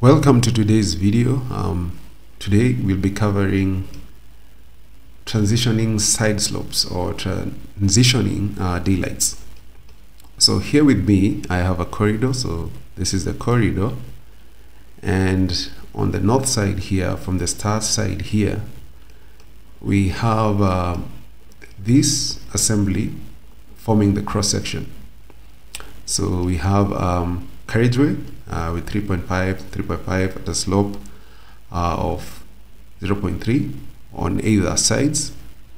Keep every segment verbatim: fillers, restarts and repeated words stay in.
Welcome to today's video. Um, today we'll be covering transitioning side slopes or transitioning uh, daylights. So here with me I have a corridor. So this is the corridor, and on the north side here, from the start side here, we have uh, this assembly forming the cross section. So we have um, carriageway uh, with three point five at a slope uh, of zero point three on either sides.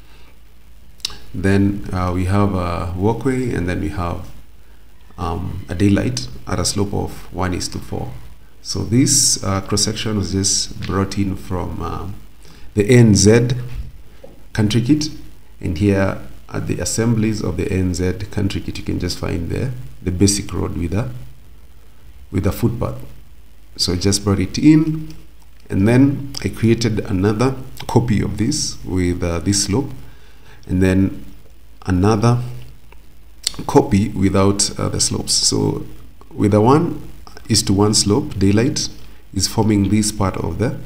Then uh, we have a walkway, and then we have um, a daylight at a slope of one is to four. So this uh, cross section was just brought in from uh, the A N Z country kit, and here at the assemblies of the A N Z country kit you can just find there the basic road with a with a footpath. So I just brought it in, and then I created another copy of this with uh, this slope, and then another copy without uh, the slopes. So with the one is to one slope, daylight is forming this part of the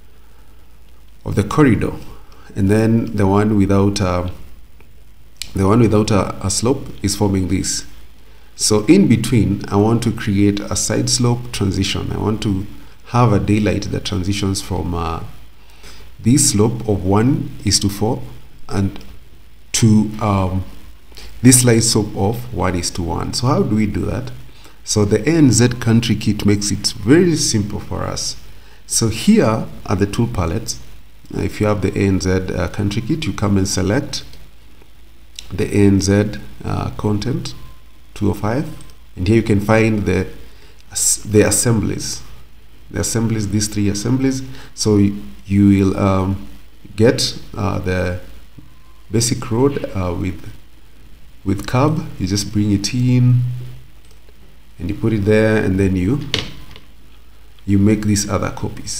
of the corridor, and then the one without uh, the one without a, a slope is forming this. So in between, I want to create a side slope transition. I want to have a daylight that transitions from uh, this slope of one is to four and to um, this slight slope of one is to one. So how do we do that? So the A N Z country kit makes it very simple for us. So here are the tool palettes. If you have the A N Z uh, country kit, you come and select the A N Z uh, content two oh five, and here you can find the the assemblies the assemblies these three assemblies. So you, you will um, get uh, the basic road uh, with with curb. You just bring it in and you put it there, and then you you make these other copies.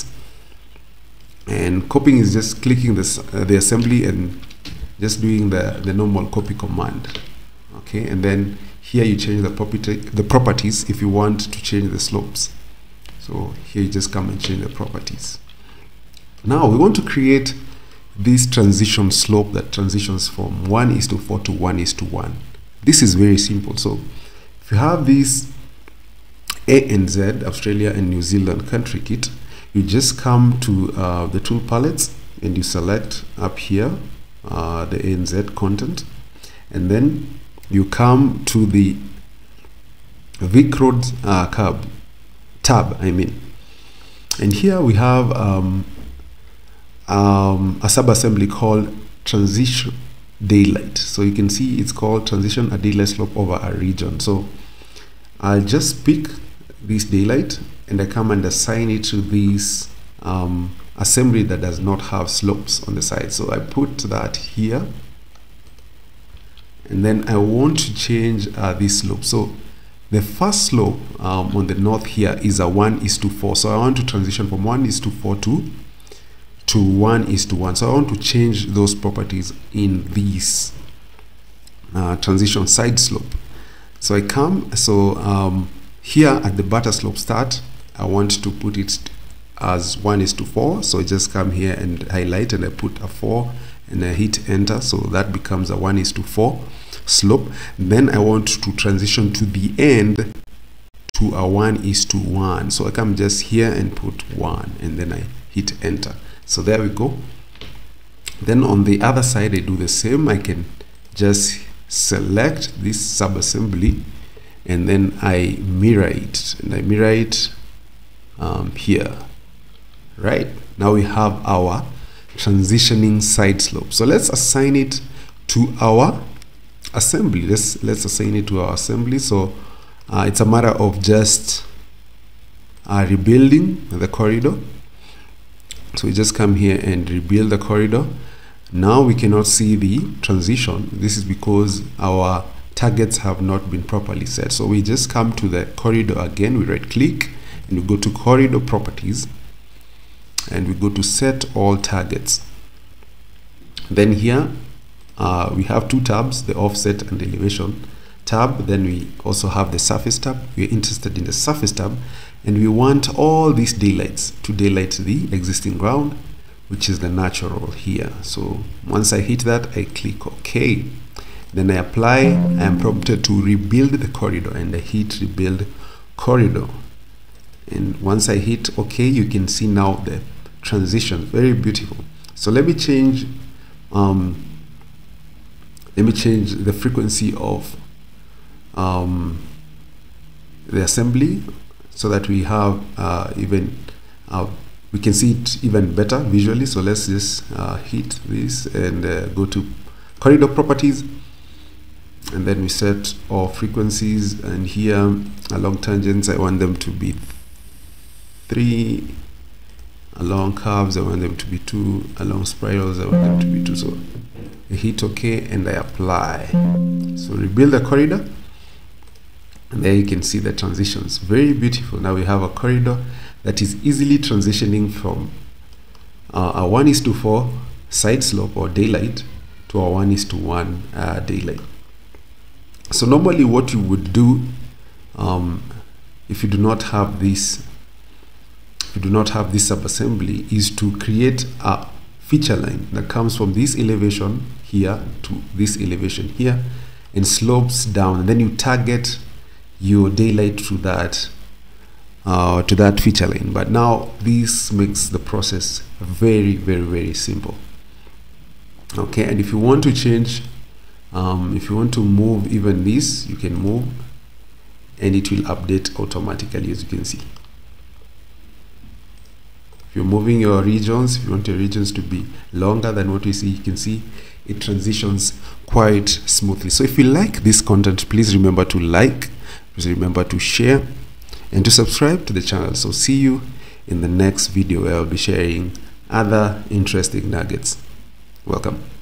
And copying is just clicking this uh, the assembly and just doing the the normal copy command. Okay, and then here you change the property the properties if you want to change the slopes. So here you just come and change the properties. Now we want to create this transition slope that transitions from one is to four to one is to one. This is very simple. So if you have this A N Z, Australia and New Zealand country kit, you just come to uh, the tool palettes and you select up here uh, the A N Z content, and then you come to the VicRoads uh, tab, tab I mean, and here we have um, um, a sub-assembly called transition daylight. So you can see it's called transition a daylight slope over a region. So I'll just pick this daylight and I come and assign it to this um, assembly that does not have slopes on the side. So I put that here, and then I want to change uh, this slope. So the first slope um, on the north here is a one is to four. So I want to transition from one is to four to to one is to one. So I want to change those properties in this uh, transition side slope. So I come, so um, here at the butter slope start, I want to put it as one is to four. So I just come here and highlight, and I put a four and I hit enter. So that becomes a one is to four slope. Then I want to transition to the end to a one is to one. So I come just here and put one, and then I hit enter. So there we go. Then on the other side I do the same. I can just select this sub-assembly and then I mirror it, and I mirror it um, here. Right now we have our transitioning side slope. So let's assign it to our assembly. Let's let's assign it to our assembly. So uh, it's a matter of just uh, rebuilding the corridor. So we just come here and rebuild the corridor. Now we cannot see the transition. This is because our targets have not been properly set. So we just come to the corridor again. We right click and we go to corridor properties, and we go to set all targets. Then here uh, we have two tabs, the offset and the elevation tab. Then we also have the surface tab. We're interested in the surface tab, and we want all these daylights to daylight the existing ground, which is the natural here. So once I hit that, I click OK. Then I apply. I am prompted to rebuild the corridor, and I hit rebuild corridor. And once I hit OK, you can see now the transition. Very beautiful. So let me change um, let me change the frequency of um, the assembly, so that we have uh, even uh, we can see it even better visually. So let's just uh, hit this and uh, go to corridor properties, and then we set our frequencies, and here along tangents I want them to be three, along curves I want them to be two, along spirals I want them to be two. So I hit OK and I apply. So rebuild the corridor, and there you can see the transitions. Very beautiful. Now we have a corridor that is easily transitioning from uh, a one is to four side slope or daylight to a one is to one uh, daylight. So normally what you would do um, if you do not have this if you do not have this subassembly is to create a feature line that comes from this elevation here to this elevation here and slopes down, and then you target your daylight to that uh, to that feature line. But now this makes the process very very very simple. Okay, and if you want to change um, if you want to move even this, you can move and it will update automatically, as you can see. If you're moving your regions, if you want your regions to be longer than what we see, you can see it transitions quite smoothly. So if you like this content, please remember to like, please remember to share, and to subscribe to the channel. So see you in the next video where I'll be sharing other interesting nuggets. Welcome.